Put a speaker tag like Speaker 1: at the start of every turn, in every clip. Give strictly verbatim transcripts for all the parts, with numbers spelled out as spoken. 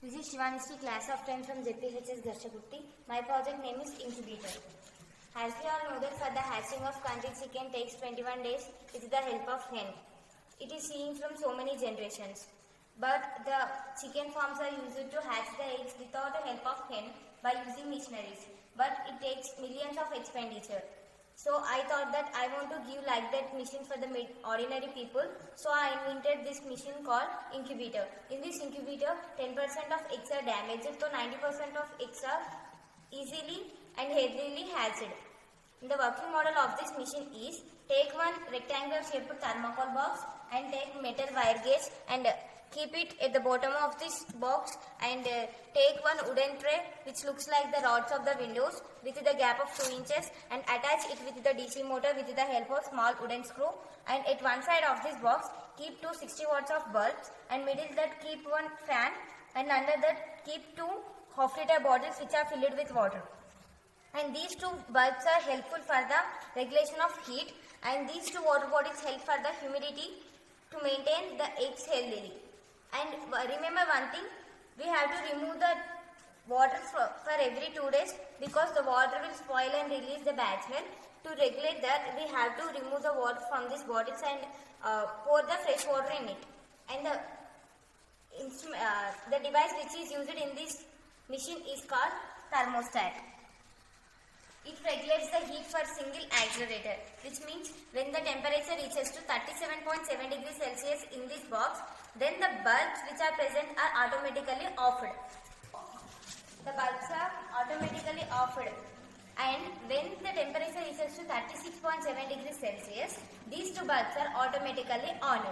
Speaker 1: This is Shivanishi, class of ten from Z P H S Garshakutti. My project name is Incubator. As we all know that for the hatching of country chicken takes twenty-one days with the help of hen. It is seen from so many generations. But the chicken farms are used to hatch the eggs without the help of hen by using machineries. But it takes millions of expenditure. So I thought that I want to give like that machine for the ordinary people. So I invented this machine called incubator. In this incubator, ten percent of eggs are damaged, so ninety percent of eggs are easily and healthily hatched. The working model of this machine is: take one rectangular shaped thermocol box and take metal wire gauge and keep it at the bottom of this box, and uh, take one wooden tray which looks like the rods of the windows with the gap of two inches and attach it with the D C motor with the help of small wooden screw, and at one side of this box keep two sixty watts of bulbs, and middle that keep one fan, and under that keep two half liter bottles which are filled with water. And these two bulbs are helpful for the regulation of heat, and these two water bottles help for the humidity to maintain the eggs healthily. And remember one thing, we have to remove the water for, for every two days because the water will spoil and release the bad smell. To regulate that, we have to remove the water from these bottles and uh, pour the fresh water in it. And the, uh, the device which is used in this machine is called thermostat. It regulates the heat for single accelerator, which means when the temperature reaches to thirty-seven point seven degrees Celsius in this box, then the bulbs which are present are automatically offed. The bulbs are automatically offed, and when the temperature reaches to thirty-six point seven degrees Celsius, these two bulbs are automatically on.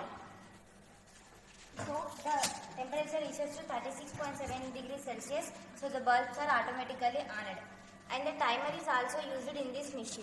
Speaker 1: So the temperature reaches to thirty-six point seven degrees Celsius, so the bulbs are automatically on. And the timer is also used in this machine.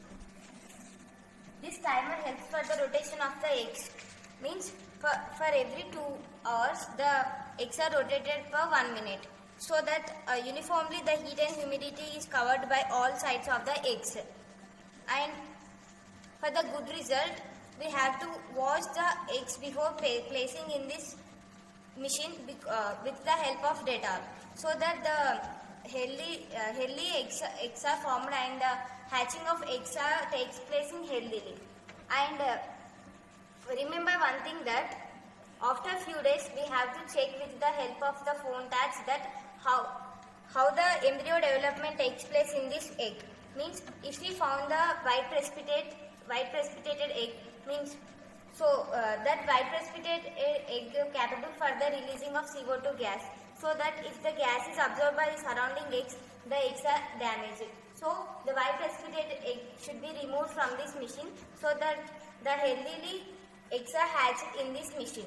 Speaker 1: This timer helps for the rotation of the eggs. Means for, for every two hours the eggs are rotated per one minute, so that uh, uniformly the heat and humidity is covered by all sides of the eggs. And for the good result, we have to wash the eggs before placing in this machine uh, with the help of Dettol, so that the healthy, uh, healthy eggs, eggs are formed and the hatching of eggs are, takes place in healthily. And uh, remember one thing, that after a few days we have to check with the help of the phone touch that how how the embryo development takes place in this egg. Means if we found the white precipitate white precipitated egg, means so uh, that white precipitated egg capable for the releasing of C O two gas, so that if the gas is absorbed by the surrounding eggs, the eggs are damaged. So the white precipitated egg should be removed from this machine, so that the healthily eggs are hatched in this machine.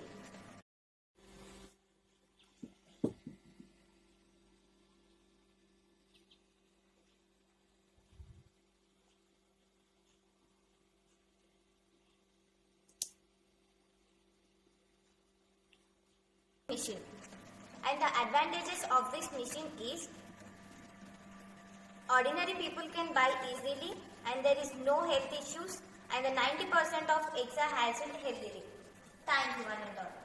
Speaker 1: Machine. And the advantages of this machine is ordinary people can buy easily, and there is no health issues, and the ninety percent of eggs are hatched healthily. Thank you one and all.